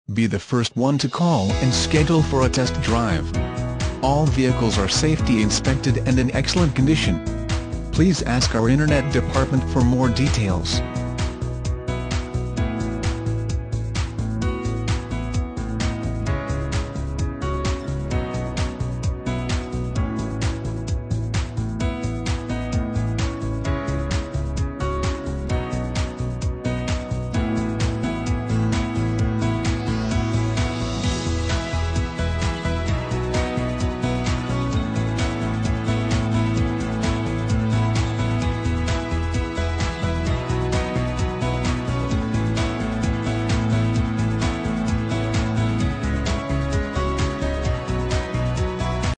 Be the first one to call and schedule for a test drive. All vehicles are safety inspected and in excellent condition. Please ask our Internet department for more details.